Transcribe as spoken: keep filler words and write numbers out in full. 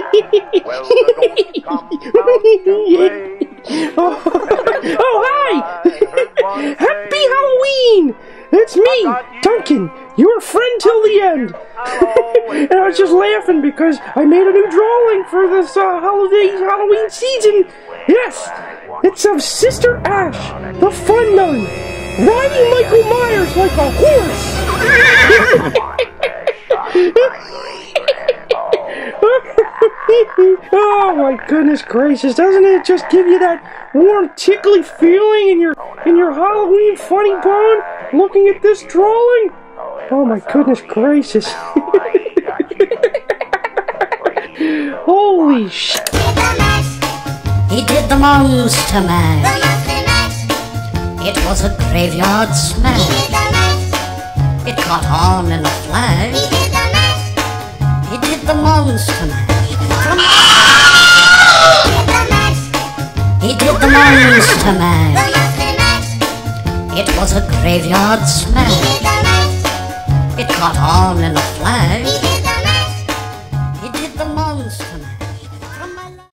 Well, the ghost comes out to play. Oh, oh, hi! Happy Halloween! It's me, Duncan, your friend till the end. And I was just laughing because I made a new drawing for this uh, holiday Halloween season. Yes, it's of Sister Ash, the Fun Nun, riding Michael Myers like a horse. Oh my goodness gracious, doesn't it just give you that warm, tickly feeling in your in your Halloween funny bone looking at this drawing? Oh my goodness gracious. Holy sh**. He did the monster mash. It was a graveyard smash. It caught on in a flash. He did the monster mash. He did the monster mash. It was a graveyard smash. It caught on in a flash.